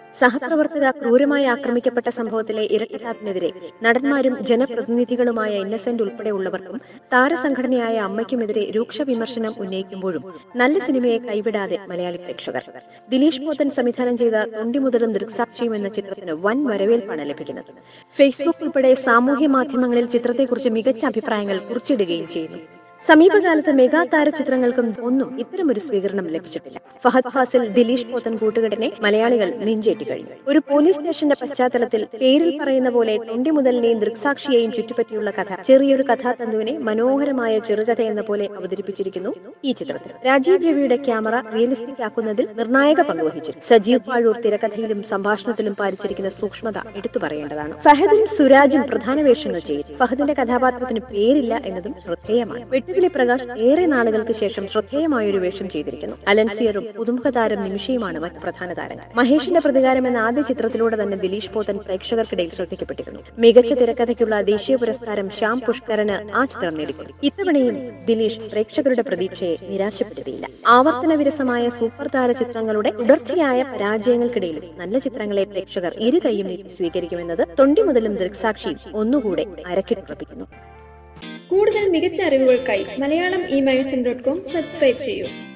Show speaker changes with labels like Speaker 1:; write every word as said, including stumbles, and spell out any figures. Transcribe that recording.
Speaker 1: സഹപ്രവർത്തക ക്രൂരമായി ആക്രമിക്കപ്പെട്ട സംഭവത്തിലെ ഇരട്ടത്താപ്പിനെതിരെ നടന്മാരും ജനപ്രതിനിധികളുമായ ഇന്നസെന്റ് ഉൾപ്പെടെയുള്ളവർക്കും താരസംഘടനയായ അമ്മയ്ക്കുമെതിരെ രൂക്ഷ വിമർശനം ഉന്നയിക്കുമ്പോഴും നല്ല സിനിമയെ കൈവിടാതെ മലയാളി പ്രേക്ഷകർ. ദിലീഷ് പോത്തൻ സംവിധാനം ചെയ്ത തൊണ്ടിമുതലും ദൃക്സാക്ഷിയും എന്ന ചിത്രത്തിന് വൻ വരവേൽപ്പാണ് ലഭിക്കുന്നത്. ഫേസ്ബുക്ക് ഉൾപ്പെടെ സാമൂഹ്യ മാധ്യമങ്ങളിൽ ചിത്രത്തെക്കുറിച്ച് മികച്ച അഭിപ്രായങ്ങൾ കുറിച്ചിടുകയും ചെയ്യുന്നു. സമീപകാലത്ത് മെഗാ താര ചിത്രങ്ങൾക്കും ഒന്നും ഇത്തരമൊരു സ്വീകരണം ലഭിച്ചിട്ടില്ല. ഫഹദ് ഫാസിൽ, ദിലീഷ് പോത്തൻ കൂട്ടുകെട്ടിനെ മലയാളികൾ നെഞ്ചേറ്റി കഴിഞ്ഞു. ഒരു പോലീസ് സ്റ്റേഷന്റെ പശ്ചാത്തലത്തിൽ പേരിൽ പറയുന്ന പോലെ തൊണ്ടിമുതലിനെയും ദൃക്സാക്ഷിയെയും ചുറ്റിപ്പറ്റിയുള്ള കഥ ചെറിയൊരു കഥാതന്തുവിനെ മനോഹരമായ ചെറുകഥ എന്ന പോലെ അവതരിപ്പിച്ചിരിക്കുന്നു ഈ ചിത്രത്തിൽ. രാജീവ് രവിയുടെ ക്യാമറ റിയലിസ്റ്റിക് ആക്കുന്നതിൽ നിർണായക പങ്ക് വഹിച്ചിരുന്നു. സജീവ് പാഴൂർ തിരക്കഥയിലും സംഭാഷണത്തിലും പാലിച്ചിരിക്കുന്ന സൂക്ഷ്മത എടുത്തു പറയേണ്ടതാണ്. ഫഹദും സുരാജും പ്രധാന വേഷങ്ങൾ ചെയ്തു. ഫഹദിന്റെ കഥാപാത്രത്തിന് പേരില്ല എന്നതും ശ്രദ്ധേയമാണ്. വെട്ടുകിളി പ്രകാശ് ഏറെ നാളുകൾക്ക് ശേഷം ശ്രദ്ധേയമായൊരു വേഷം ചെയ്തിരിക്കുന്നു. അലൻസിയറും പുതുമുഖ താരം നിമിഷയുമാണ് മറ്റ് പ്രധാന താരങ്ങൾ. മഹേഷിന്റെ പ്രതികാരം എന്ന ആദ്യ ചിത്രത്തിലൂടെ തന്നെ ദിലീഷ് പോത്തൻ പ്രേക്ഷകർക്കിടയിൽ ശ്രദ്ധിക്കപ്പെട്ടിരുന്നു. മികച്ച തിരക്കഥയ്ക്കുള്ള ദേശീയ പുരസ്കാരം ശ്യാം പുഷ്കരന് ആ ചിത്രം നേടിക്കൊടുത്തു. ഇത്തവണയും ദിലീഷ് പ്രേക്ഷകരുടെ പ്രതീക്ഷയെ നിരാശപ്പെടുത്തിയില്ല. ആവർത്തന വിരസമായ സൂപ്പർ താര ചിത്രങ്ങളുടെ തുടർച്ചയായ പരാജയങ്ങൾക്കിടയിലും നല്ല ചിത്രങ്ങളെ പ്രേക്ഷകർ ഇരു കൈയും നീട്ടി സ്വീകരിക്കുമെന്നത് തൊണ്ടിമുതലും ദൃക്സാക്ഷിയും ഒന്നുകൂടെ അരക്കിട്ടുറപ്പിക്കുന്നു.
Speaker 2: കൂടുതൽ മികച്ച അറിവുകൾക്കായി Malayalam e magazine dot com subscribe ചെയ്യൂ.